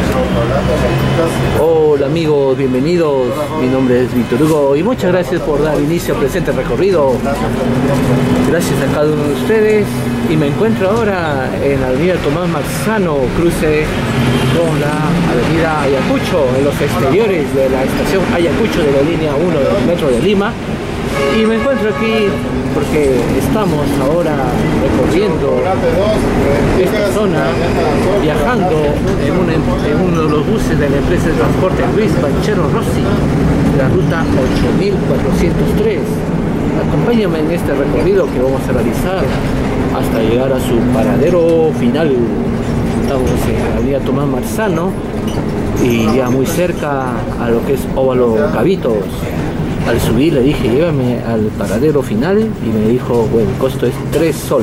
Hola amigos, bienvenidos. Mi nombre es Víctor Hugo y muchas gracias por dar inicio al presente recorrido. Gracias a cada uno de ustedes y me encuentro ahora en la avenida Tomás Marzano, cruce con la avenida Ayacucho, en los exteriores de la estación Ayacucho de la línea 1 del metro de Lima. Y me encuentro aquí porque estamos ahora recorriendo esta zona, viajando en uno de los buses de la empresa de transporte Luis Banchero Rossi, la ruta 8403. Acompáñame en este recorrido que vamos a realizar hasta llegar a su paradero final. Estamos en la avenida Tomás Marzano y ya muy cerca a lo que es Óvalo Cabitos. Al subir le dije, llévame al paradero final, y me dijo, bueno, el costo es 3 soles.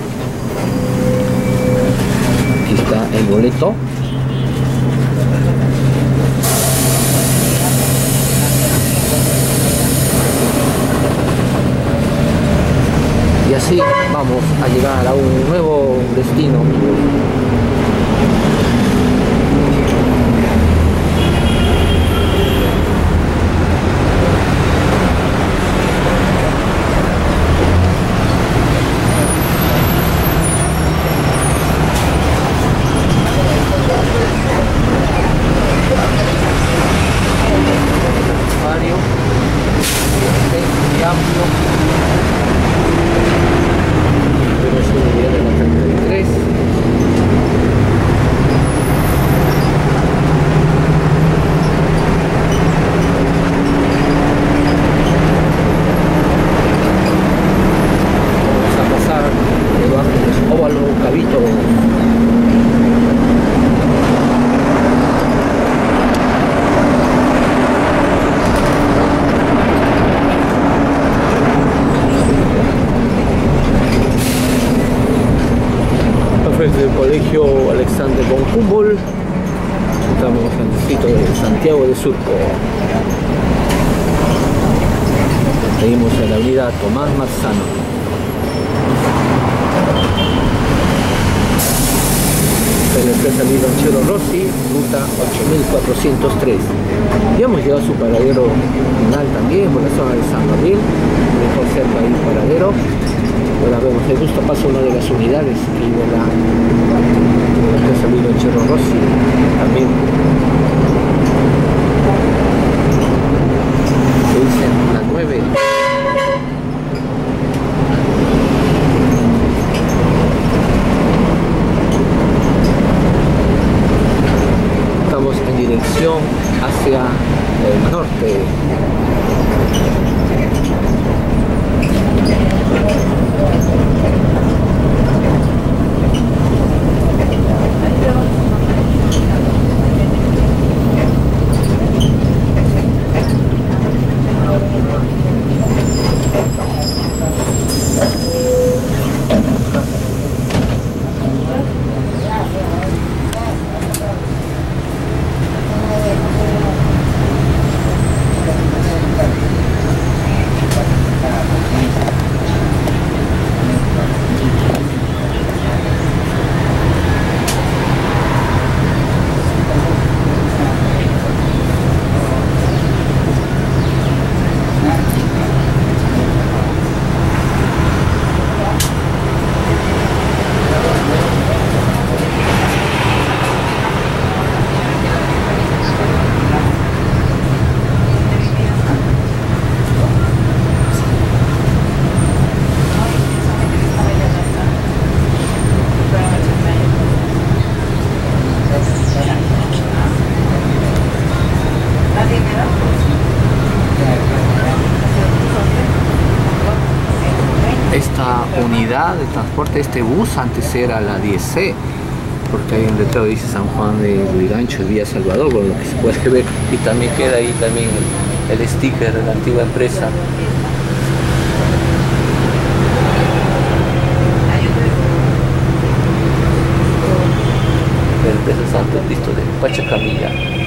Aquí está el boleto. Y así vamos a llegar a un nuevo destino. Del colegio Alexander von Humboldt. Estamos en el distrito de Santiago de Surco. Seguimos en la avenida Tomás Marzano. En la empresa Luis Banchero Rossi, ruta 8403. Ya hemos llegado a su paradero final también, por la zona de San Gabriel, muy cerca del paradero. Ahora vemos, de justo pasa una de las unidades aquí de la empresa Luis Banchero Rossi también. Se dice la 9. Estamos en dirección hacia el norte. Esta unidad de transporte, este bus antes era la 10C, porque hay un letrero que dice San Juan de Lurigancho y Villa Salvador, con lo que se puede ver, y también queda ahí también el sticker de la antigua empresa. La empresa Santo Cristo de Pachacamilla.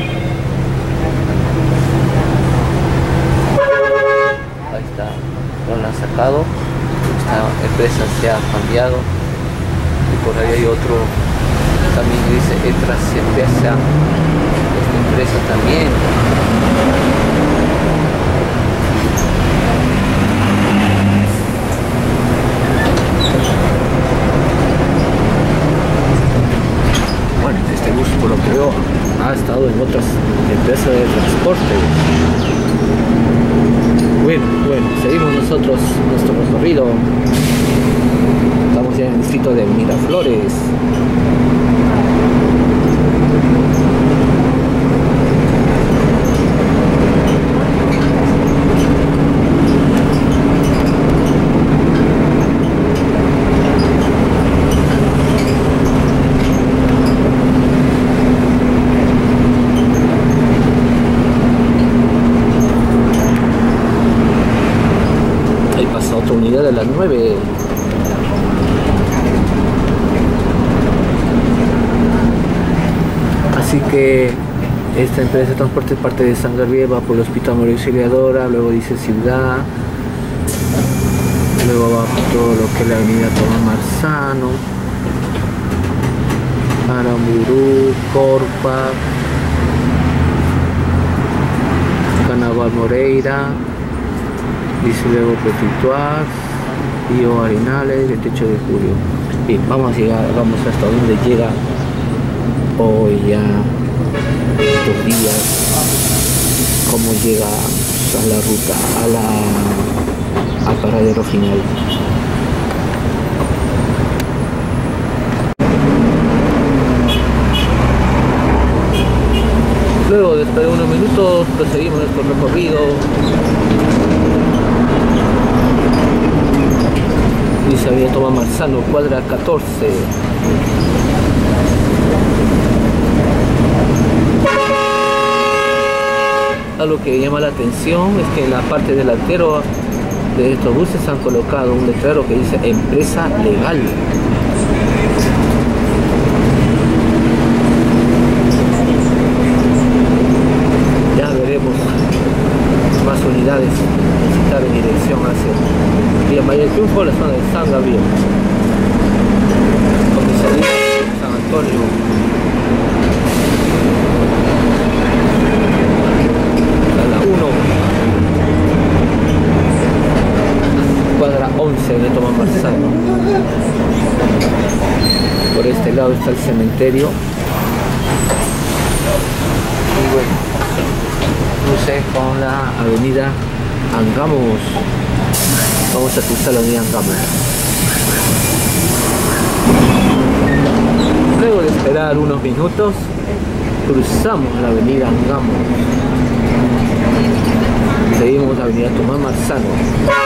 Ahí está, lo han sacado. Esta empresa se ha cambiado y por ahí hay otro también dice Etra Cerveza, esta empresa también. Bueno, este bus por lo que veo ha estado en otras empresas de transporte. Bueno, seguimos nosotros nuestro recorrido. Estamos ya en el distrito de Miraflores. Ahí pasa otra unidad de las 9. Así que esta empresa de transporte es parte de San Gabriel, va por el Hospital María Auxiliadora, luego dice Ciudad, luego va por todo lo que es la avenida Tomás Marzano, Aramburú, Corpa, Carnaval Moreira, dice luego Petituar, Río Arenales, 28 de julio. Bien, vamos hasta donde llega hoy ya estos días, cómo llega a la ruta, al paradero final. Luego, después de unos minutos, proseguimos nuestro recorrido. Dice Avenida Tomás Marzano, cuadra 14. Algo que llama la atención es que en la parte delantera de estos buses han colocado un letrero que dice empresa legal. Ya veremos más unidades estar en dirección hacia Vía Mayor Triunfo, la zona de San Gabriel, comisaría San Antonio. Cuadra 11 de Tomás Marzano. Por este lado está el cementerio. Y bueno, cruce con la avenida Angamos. Vamos a cruzar la avenida Angamos. Luego de esperar unos minutos, cruzamos la avenida Angamos. Seguimos la avenida Tomás Marzano.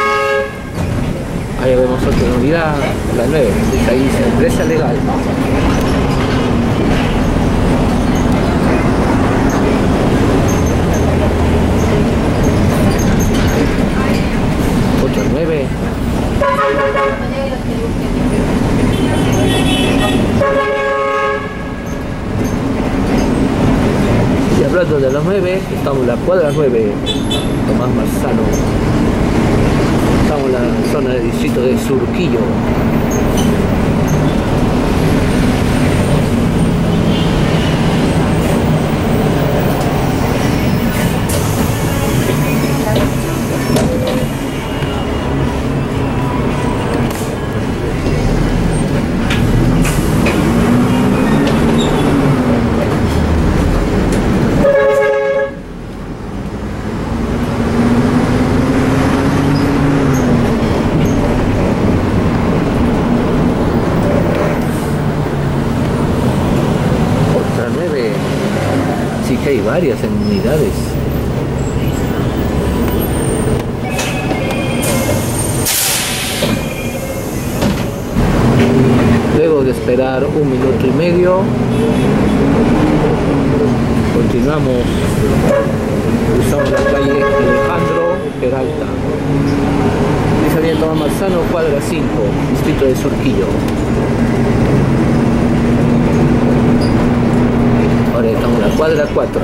Ahí vemos otra unidad, la 9, ahí dice empresa legal. Otra 9. Y hablando de las 9, estamos en la cuadra 9, Tomás Marzano. Estamos en la zona del distrito de Surquillo. Hay varias en unidades. Luego de esperar un minuto y medio, continuamos, cruzamos la calle Alejandro Peralta. Dice Avenida Tomás Marzano, cuadra 5, distrito de Surquillo. Ahora estamos en la cuadra 4.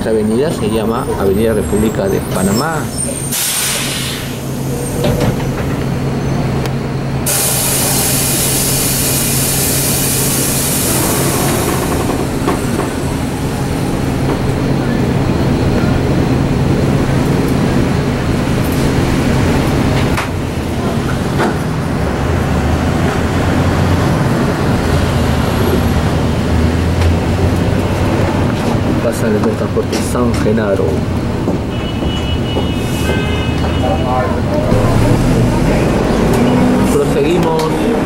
Esta avenida se llama Avenida República de Panamá. Plaza de Transporte San Genaro. Proseguimos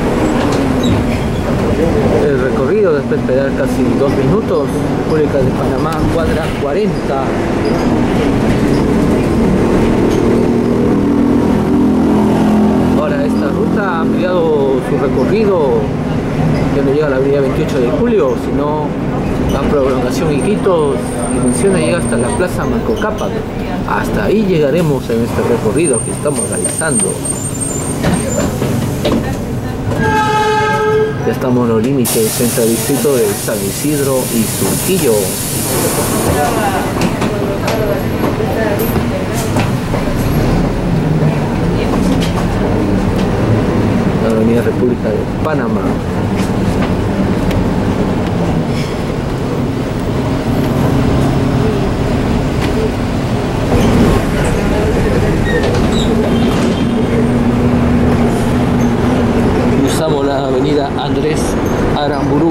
el recorrido después de esperar casi 2 minutos. República de Panamá, cuadra 40. Ahora esta ruta ha ampliado su recorrido, ya no llega a la avenida 28 de julio, sino la prolongación Iquitos y menciona llega hasta la Plaza Manco Cápac. Hasta ahí llegaremos en este recorrido que estamos realizando. Ya estamos en los límites entre el distrito de San Isidro y Surquillo. La avenida República de Panamá. Cruzamos la avenida Andrés Aramburú.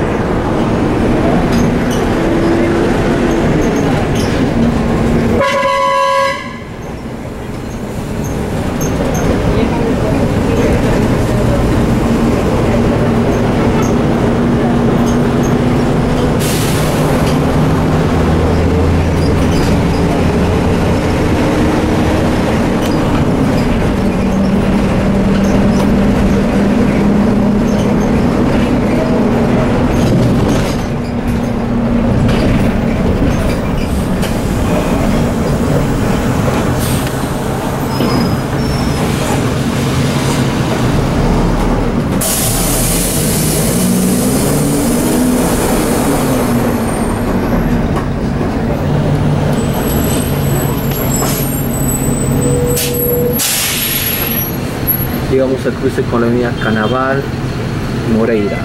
Llegamos al cruce con la avenida Canaval Moreira.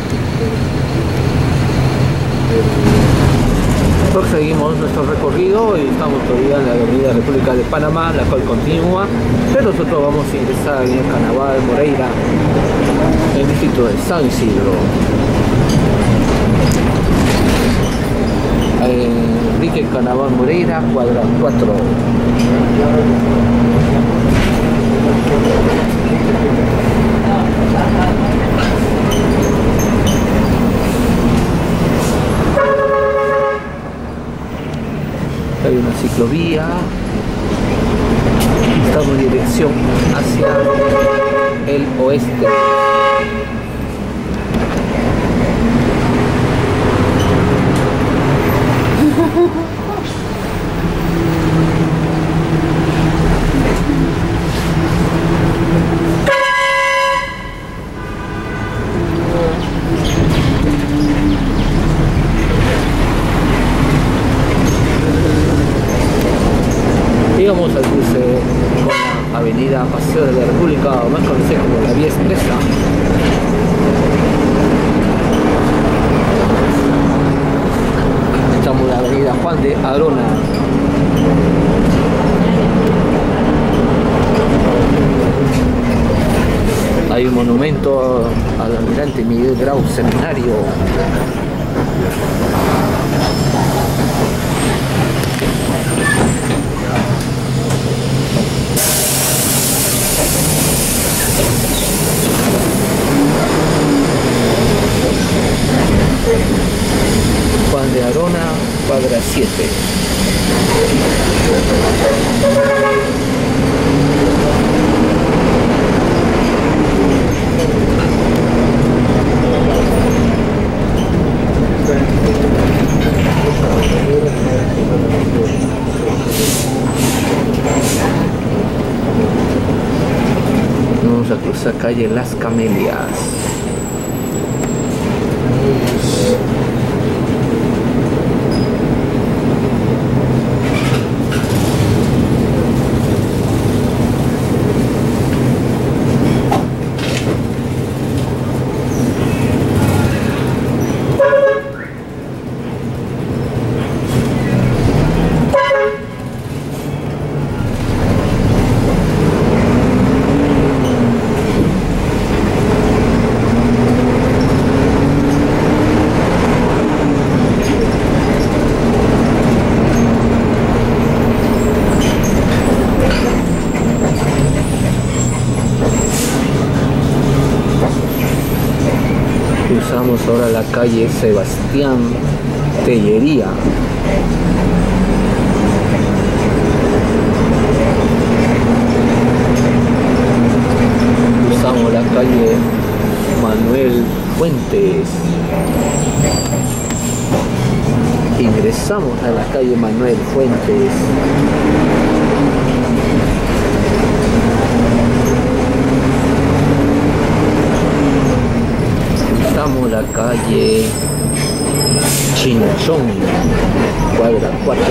Proseguimos nuestro recorrido y estamos todavía en la avenida República de Panamá, la cual continúa, pero nosotros vamos a ingresar a la avenida Canaval Moreira, en el distrito de San Isidro. Enrique Canaval Moreira, cuadra 4. Hay una ciclovía. Estamos en dirección hacia el oeste. Llegamos al cruce con la avenida Paseo de la República, más conocida como la Vía Expresa. Estamos en la avenida Juan de Arona. Hay un monumento al almirante Miguel Grau Seminario. Juan de Arona, cuadra 7. Vamos a cruzar calle Las Camelias. la calle Sebastián Tellería. Cruzamos la calle Manuel Fuentes. Ingresamos a la calle Manuel Fuentes. Cruzamos la calle Chinchón, cuadra 4.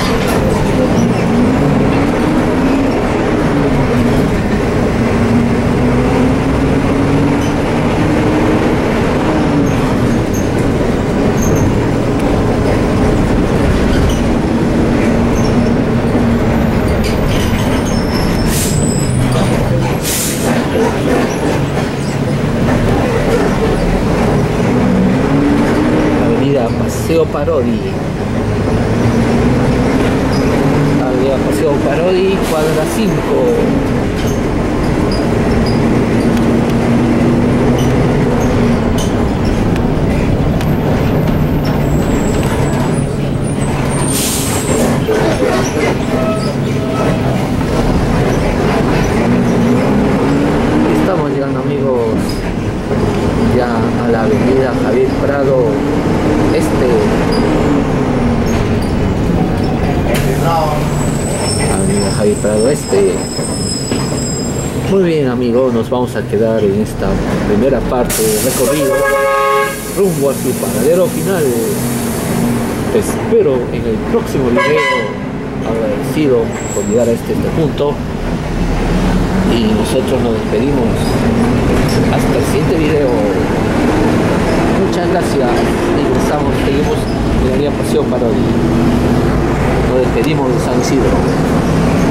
Paseo Parodi. Avenida Paseo Parodi, cuadra 5. Estamos llegando, amigos, ya a la avenida Javier Prado Este. Avenida Javier Prado Este. Muy bien, amigos, nos vamos a quedar en esta primera parte del recorrido rumbo a su paradero final. Te espero en el próximo video. Agradecido por llegar a este punto. Y nosotros nos despedimos hasta el siguiente video. Muchas gracias. Seguimos en la vía Paseo Parodi. Nos despedimos de San Isidro.